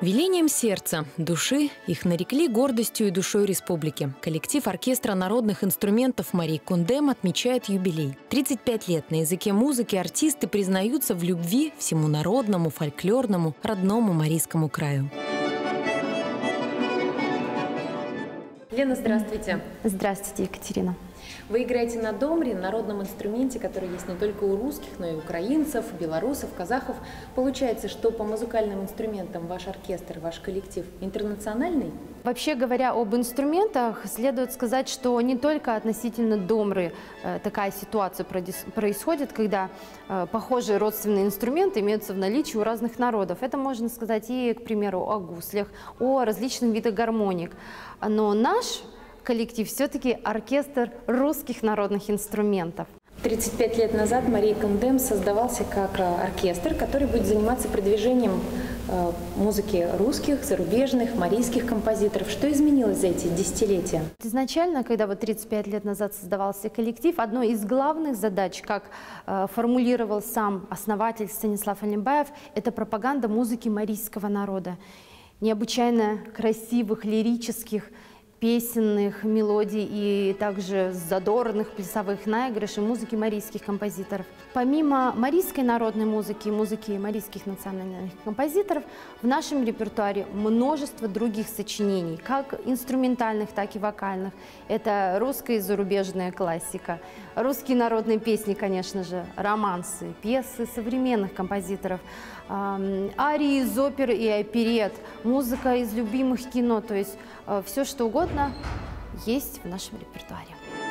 Велением сердца, души их нарекли гордостью и душой республики. Коллектив оркестра народных инструментов Марии Кундем отмечает юбилей. 35 лет на языке музыки артисты признаются в любви всему народному, фольклорному, родному Марийскому краю. Лена, здравствуйте. Здравствуйте, Екатерина. Вы играете на домре, народном инструменте, который есть не только у русских, но и украинцев, белорусов, казахов. Получается, что по музыкальным инструментам ваш оркестр, ваш коллектив интернациональный? Вообще говоря об инструментах, следует сказать, что не только относительно домры такая ситуация происходит, когда похожие родственные инструменты имеются в наличии у разных народов. Это можно сказать и, к примеру, о гуслях, о различных видах гармоник. Но наш коллектив все-таки оркестр русских народных инструментов. 35 лет назад Мария Кундем создавался как оркестр, который будет заниматься продвижением музыки русских, зарубежных, марийских композиторов. Что изменилось за эти десятилетия? Изначально, когда 35 лет назад создавался коллектив, одной из главных задач, как формулировал сам основатель Станислав Алимбаев, это пропаганда музыки марийского народа. Необычайно красивых, лирических, песенных мелодий и также задорных плясовых наигрышей музыки марийских композиторов. Помимо марийской народной музыки и музыки марийских национальных композиторов, в нашем репертуаре множество других сочинений, как инструментальных, так и вокальных. Это русская и зарубежная классика, русские народные песни, конечно же, романсы, пьесы современных композиторов, арии из опер и оперет, музыка из любимых кино, то есть все, что угодно есть в нашем репертуаре.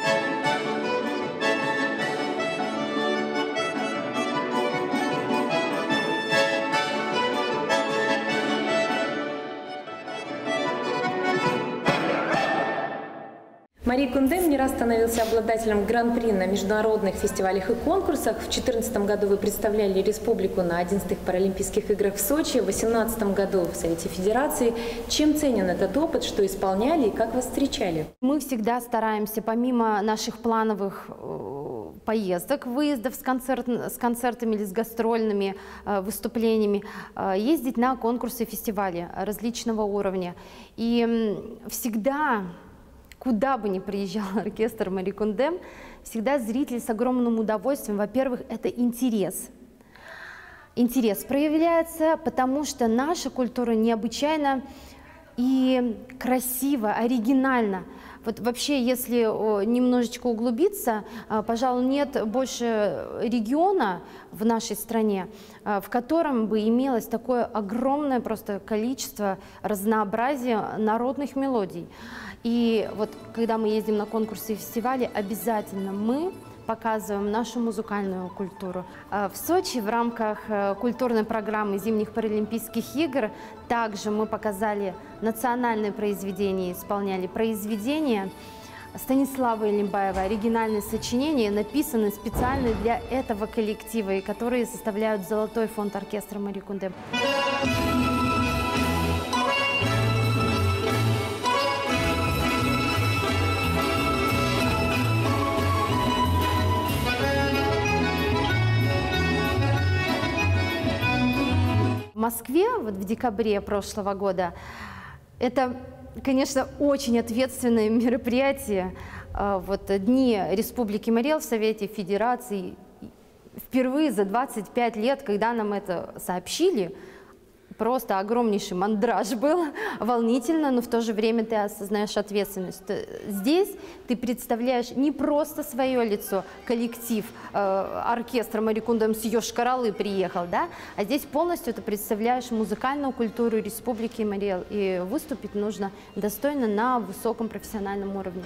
Мария Кундем не раз становился обладателем гран-при на международных фестивалях и конкурсах. В 2014 году вы представляли республику на 11-х Паралимпийских играх в Сочи, в 2018 году в Совете Федерации. Чем ценен этот опыт, что исполняли и как вас встречали? Мы всегда стараемся, помимо наших плановых поездок, выездов с концертами или с гастрольными выступлениями, ездить на конкурсы и фестивали различного уровня. И всегда, куда бы ни приезжал оркестр Марии Кундем, всегда зрители с огромным удовольствием, во-первых, это интерес. Интерес проявляется, потому что наша культура необычайно и красиво, оригинально. Вот вообще, если немножечко углубиться, пожалуй, нет больше региона в нашей стране, в котором бы имелось такое огромное просто количество разнообразия народных мелодий. И вот когда мы ездим на конкурсы и фестивали, обязательно мы показываем нашу музыкальную культуру. В Сочи в рамках культурной программы зимних Паралимпийских игр также мы показали национальные произведения, исполняли произведения Станислава Алимбаева, оригинальные сочинения, написанные специально для этого коллектива, и которые составляют золотой фонд оркестра Марии Кундем. В Москве вот в декабре прошлого года это, конечно, очень ответственное мероприятие. Вот Дни Республики Марий Эл в Совете Федерации. Впервые за 25 лет, когда нам это сообщили, просто огромнейший мандраж был, волнительно, но в то же время ты осознаешь ответственность. Здесь ты представляешь не просто свое лицо, коллектив оркестра Марии Кундем с Йошкар-Олы приехал, да? А здесь полностью ты представляешь музыкальную культуру Республики Марий Эл, и выступить нужно достойно на высоком профессиональном уровне.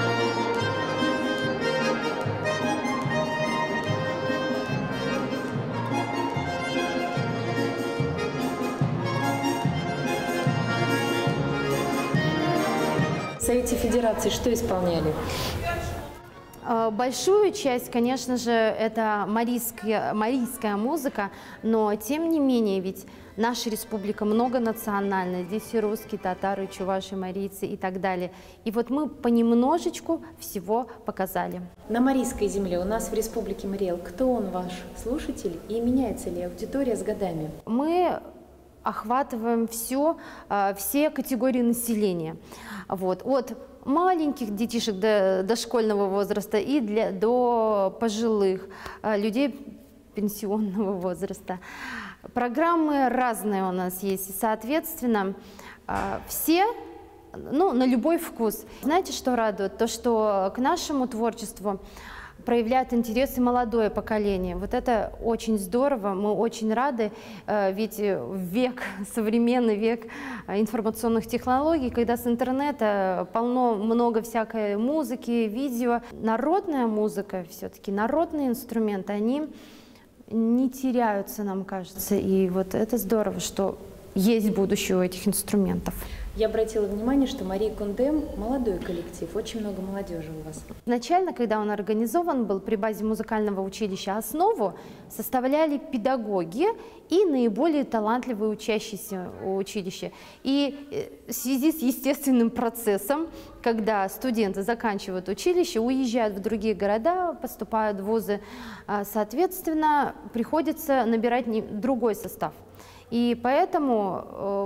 В Совете Федерации что исполняли? Большую часть, конечно же, это марийская музыка, но тем не менее, ведь наша республика многонациональная, здесь и русские, татары, чуваши, марийцы и так далее. И вот мы понемножечку всего показали. На Марийской земле, у нас в Республике Марий Эл, кто он ваш слушатель и меняется ли аудитория с годами? Мы охватываем все категории населения. Вот. От маленьких детишек до дошкольного возраста и до пожилых людей пенсионного возраста. Программы разные у нас есть, и, соответственно, все на любой вкус. Знаете, что радует? То, что к нашему творчеству проявляет интерес и молодое поколение. Вот это очень здорово, мы очень рады, ведь современный век информационных технологий, когда с интернета много всякой музыки, видео. Народная музыка, все-таки народные инструменты, они не теряются, нам кажется. И вот это здорово, что есть будущее у этих инструментов. Я обратила внимание, что Мария Кундем – молодой коллектив, очень много молодежи у вас. Изначально, когда он организован был при базе музыкального училища, основу составляли педагоги и наиболее талантливые учащиеся училища. И в связи с естественным процессом, когда студенты заканчивают училище, уезжают в другие города, поступают в вузы, соответственно, приходится набирать другой состав. И поэтому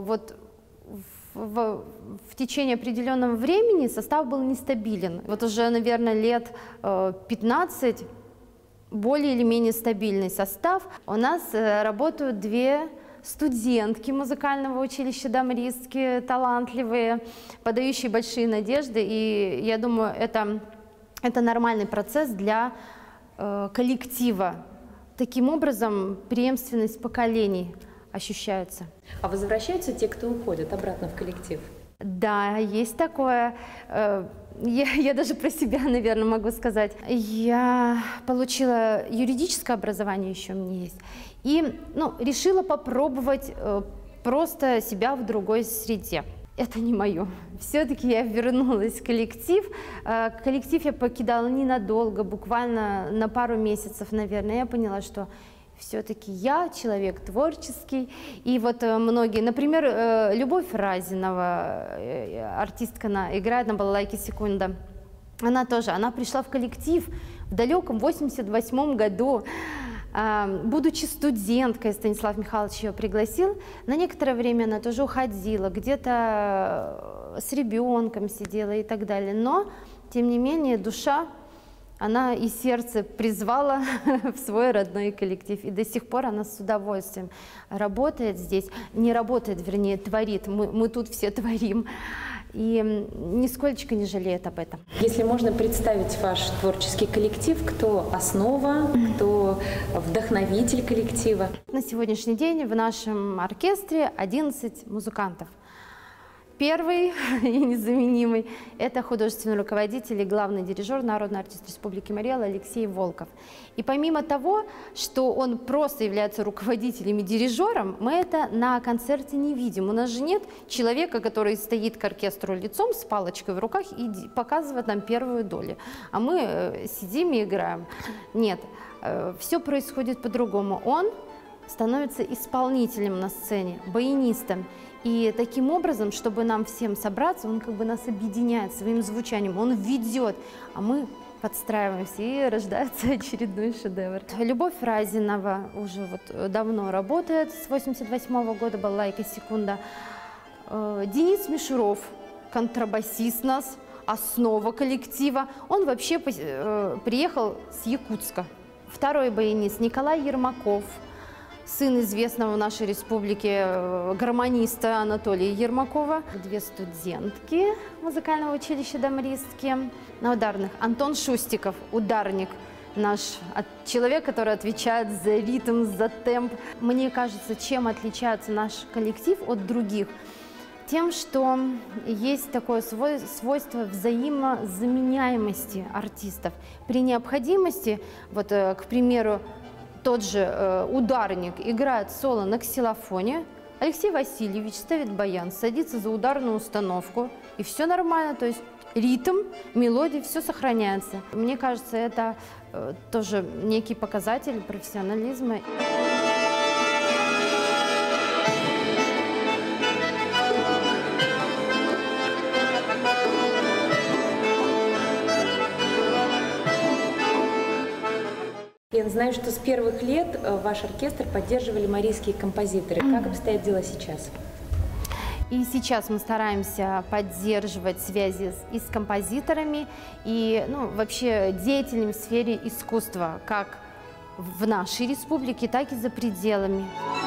в течение определенного времени состав был нестабилен. Вот уже, наверное, лет 15 более или менее стабильный состав. У нас работают 2 студентки музыкального училища Домристки, талантливые, подающие большие надежды. И я думаю, это нормальный процесс для коллектива. Таким образом, преемственность поколений ощущается. А возвращаются те, кто уходят обратно в коллектив? Да, есть такое. Я даже про себя, наверное, могу сказать. Я получила юридическое образование, еще у меня есть. И решила попробовать просто себя в другой среде. Это не мое. Все-таки я вернулась в коллектив. Коллектив я покидала ненадолго, буквально на пару месяцев, наверное. Я поняла, что все-таки я человек творческий. И вот многие, например, Любовь Разинова, артистка, она играет на балалайке «Секунда». Она пришла в коллектив в далеком 88 году. Будучи студенткой, Станислав Михайлович ее пригласил. На некоторое время она тоже уходила, где-то с ребенком сидела и так далее. Но, тем не менее, душа, она и сердце призвала в свой родной коллектив. И до сих пор она с удовольствием работает здесь. Не работает, вернее, творит. Мы тут все творим. И нисколько не жалеет об этом. Если можно представить ваш творческий коллектив, кто основа, кто вдохновитель коллектива? На сегодняшний день в нашем оркестре 11 музыкантов. Первый и незаменимый – это художественный руководитель и главный дирижер, народный артист Республики Марий-Эл Алексей Волков. И помимо того, что он просто является руководителем и дирижером, мы это на концерте не видим. У нас же нет человека, который стоит к оркестру лицом с палочкой в руках и показывает нам первую долю. А мы сидим и играем. Нет, все происходит по-другому. Он становится исполнителем на сцене, баянистом. И таким образом, чтобы нам всем собраться, он как бы нас объединяет своим звучанием, он ведет, а мы подстраиваемся, и рождается очередной шедевр. Любовь Разинова уже давно работает, с 88 года, балалайка «Секунда». Денис Мишуров, контрабасист нас, основа коллектива. Он вообще приехал с Якутска. Второй баянист Николай Ермаков, сын известного в нашей республике гармониста Анатолия Ермакова. 2 студентки музыкального училища Домристки. На ударных Антон Шустиков, ударник, наш человек, который отвечает за ритм, за темп. Мне кажется, чем отличается наш коллектив от других? Тем, что есть такое свойство взаимозаменяемости артистов. При необходимости, к примеру, тот же ударник играет соло на ксилофоне, Алексей Васильевич ставит баян, садится за ударную установку, и все нормально, то есть ритм, мелодия, все сохраняется. Мне кажется, это тоже некий показатель профессионализма. Лена, Я знаю, что с первых лет ваш оркестр поддерживали марийские композиторы. Как обстоят дела сейчас? И сейчас мы стараемся поддерживать связи и с композиторами, и вообще деятелями в сфере искусства, как в нашей республике, так и за пределами.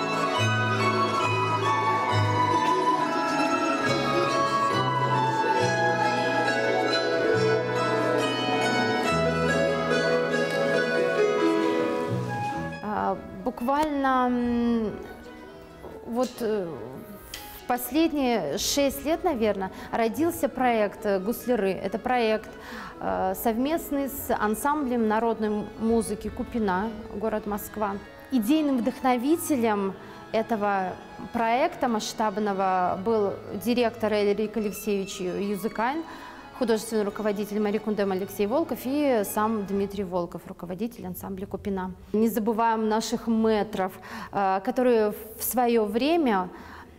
Буквально вот в последние 6 лет, наверное, родился проект «Гусляры». Это проект совместный с ансамблем народной музыки Купина, город Москва. Идейным вдохновителем этого проекта масштабного был директор Эрик Алексеевич Юзыкайн, художественный руководитель Марии Кундем Алексей Волков и сам Дмитрий Волков, руководитель ансамбля Купина. Не забываем наших мэтров, которые в свое время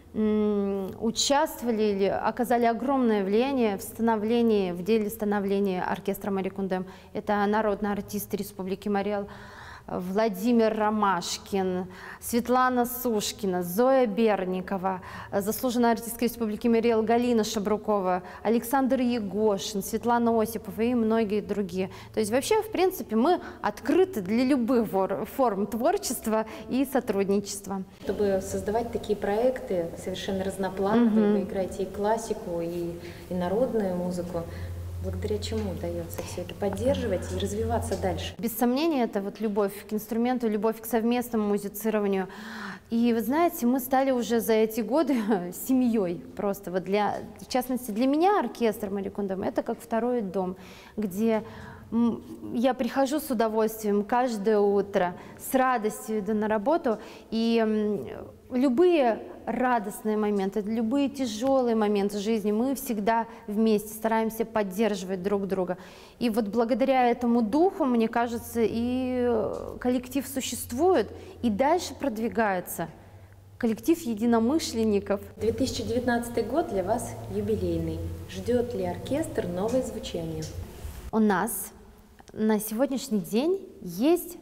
участвовали или оказали огромное влияние в деле становления оркестра Марии Кундем. Это народный артист Республики Марий-Эл Владимир Ромашкин, Светлана Сушкина, Зоя Берникова, заслуженная артистка Республики Марий-Эл Галина Шабрукова, Александр Егошин, Светлана Осипова и многие другие. То есть вообще, в принципе, мы открыты для любых форм творчества и сотрудничества. Чтобы создавать такие проекты совершенно разноплановые, вы играете и классику, и народную музыку. Благодаря чему удается все это поддерживать и развиваться дальше? Без сомнения, это вот любовь к инструменту, любовь к совместному музицированию. И вы знаете, мы стали уже за эти годы семьей просто. Вот в частности, для меня оркестр Марии Кундем — это как второй дом, где я прихожу с удовольствием каждое утро, с радостью иду на работу, и любые радостные моменты, любые тяжелые моменты жизни мы всегда вместе стараемся поддерживать друг друга. И вот благодаря этому духу, мне кажется, и коллектив существует и дальше продвигается. Коллектив единомышленников. 2019 год для вас юбилейный. Ждет ли оркестр новое звучание? У нас на сегодняшний день есть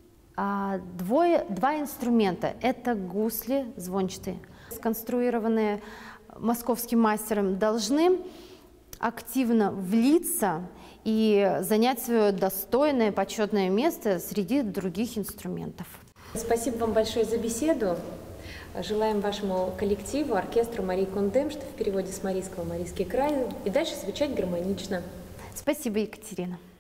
два инструмента. Это гусли звончатые, сконструированные московским мастером, должны активно влиться и занять свое достойное, почетное место среди других инструментов. Спасибо вам большое за беседу. Желаем вашему коллективу, оркестру Марии Кундем, что в переводе с марийского «Марийский край», и дальше звучать гармонично. Спасибо, Екатерина.